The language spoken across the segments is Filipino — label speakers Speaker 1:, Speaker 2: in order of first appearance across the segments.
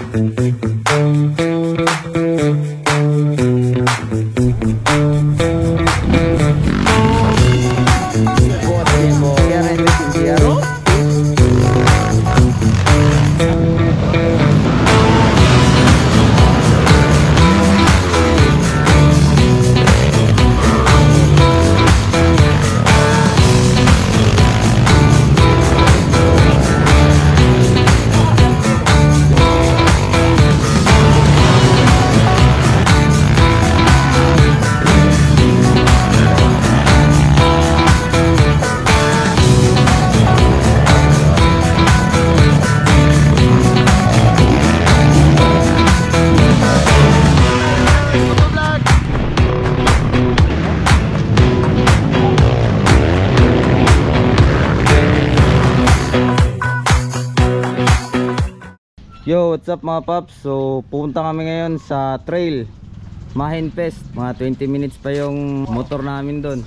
Speaker 1: Yo, what's up mga paps? So, pupunta kami ngayon sa trail Mahin Fest. Mga 20 minutes pa yung motor namin doon.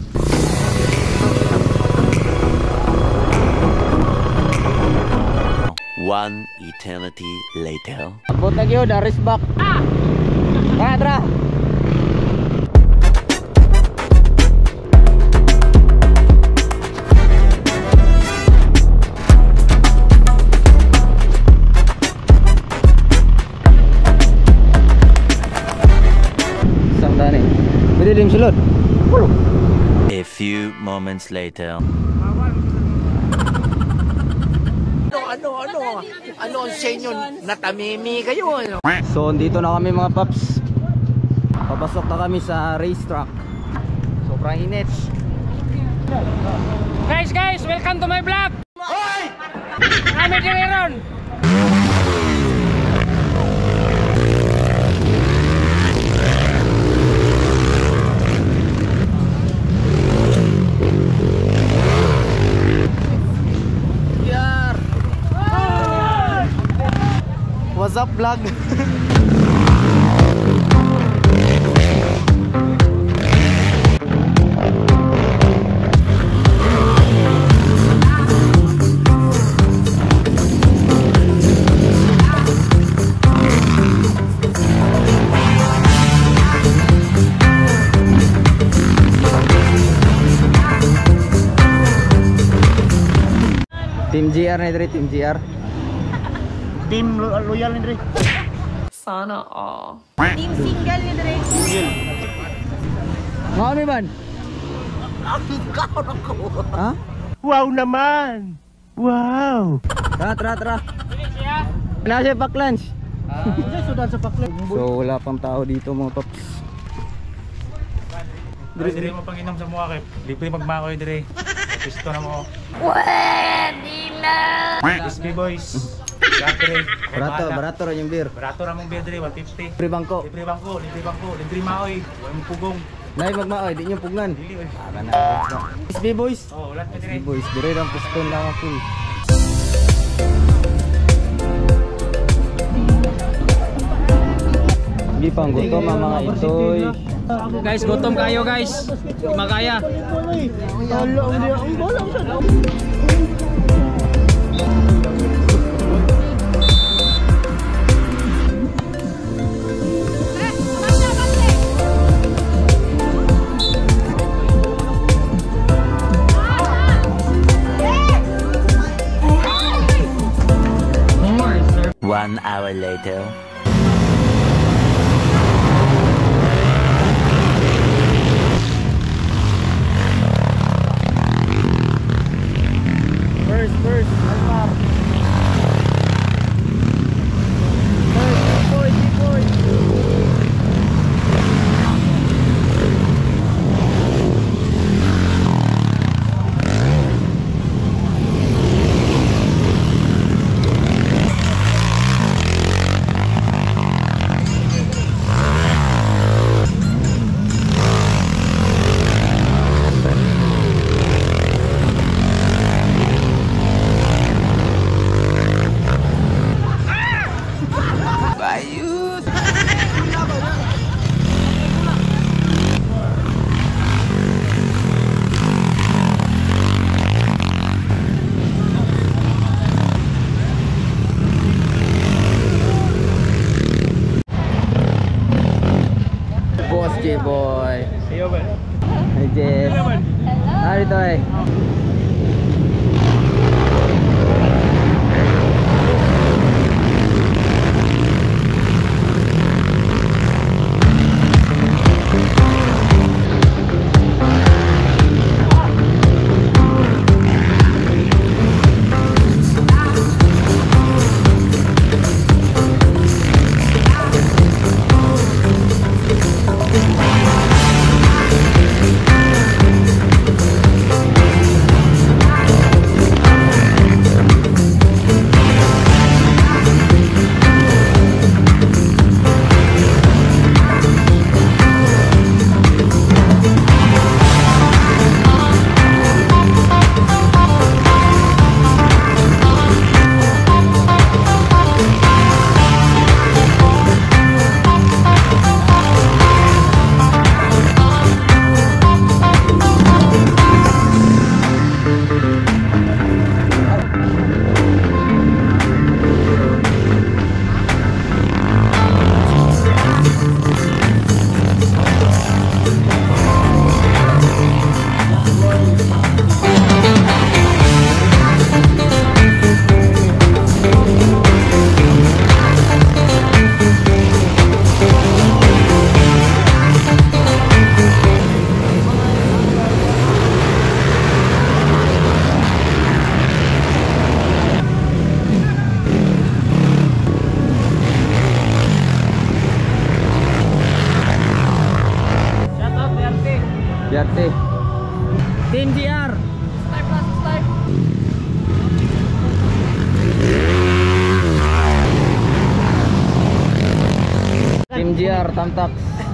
Speaker 2: One eternity later.
Speaker 1: Abot na yun, Aris back. Tara.
Speaker 2: A few moments later.
Speaker 3: Ano ang senyo? Natamimi kayo, ano?
Speaker 1: So, dito na kami mga paps. Papasok na kami sa racetrack. Sobrang init.
Speaker 4: Guys, welcome to my vlog. Hoy! Kami diriron.
Speaker 1: What's up vlog? Team GR na dito, Team GR.
Speaker 5: Team loyal ni Dre.
Speaker 6: Sana all.
Speaker 7: Team single ni Dre.
Speaker 1: Mga kami ban? Ha?
Speaker 5: Wow naman. Wow.
Speaker 1: Tara. Nasa pack lunch.
Speaker 5: Sudan sa paklan.
Speaker 1: So wala pang tao dito mga paps.
Speaker 8: Dire mo pang inom sa mukha kay libre magmakoy dire. Pisto na mo.
Speaker 7: Pwede na.
Speaker 8: SB boys.
Speaker 1: Barato rin yung beer.
Speaker 8: Barato ra mong beer dire 150.
Speaker 1: Libre bangko.
Speaker 8: Libre bangko, libre maoy. Wala mong pugong.
Speaker 1: Nay magmaoy, di nyo pugnan.
Speaker 8: Dili oy.
Speaker 1: Aga na. SB boys.
Speaker 8: Oh, ulat pa
Speaker 1: SB
Speaker 8: dire.
Speaker 1: boys, dire lang piston lang ako. Hindi pang gutom ang mga itoy.
Speaker 4: Guys, gutom kayo guys. Di makaya.
Speaker 2: One hour later.
Speaker 1: boy.
Speaker 5: Iyo ba?
Speaker 1: Hi Jess. Narito eh. Yarte. Team GR. Team GR Tamtax.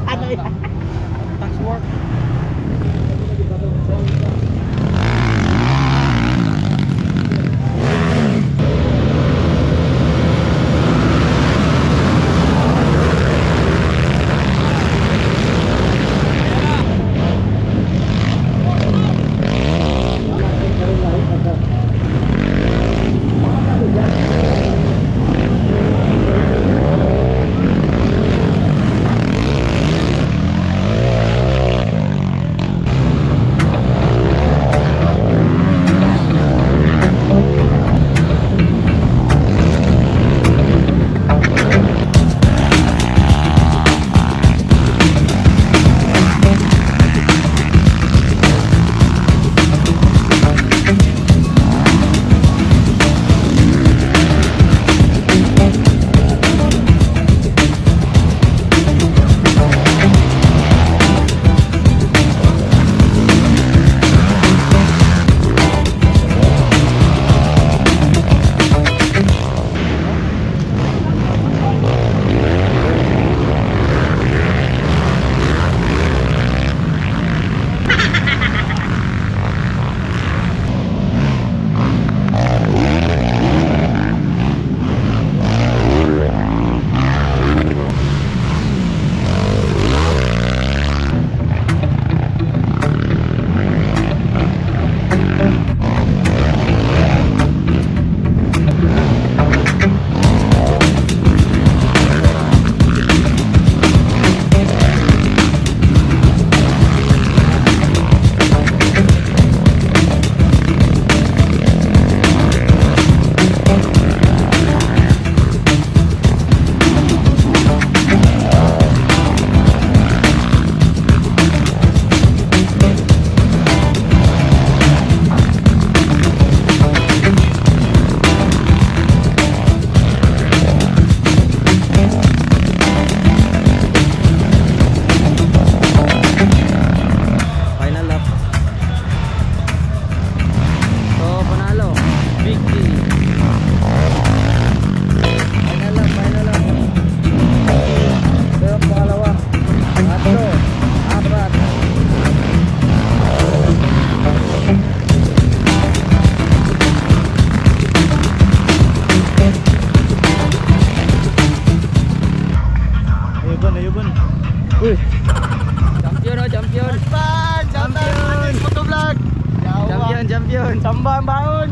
Speaker 5: Sambang baon.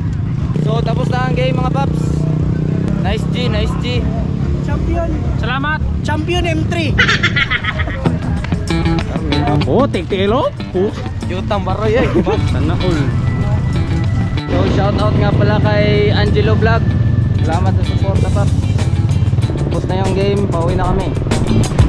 Speaker 1: So tapos na ang game mga paps. Nice G, nice G.
Speaker 5: Champion.
Speaker 4: Salamat.
Speaker 5: Champion M3.
Speaker 1: Oh, tiktilo?
Speaker 5: Jutang baroy eh.
Speaker 1: Sana all. So shout out nga pala kay Angelo Vlog. Salamat sa support na pa. Tapos na yung game, pauwi na kami.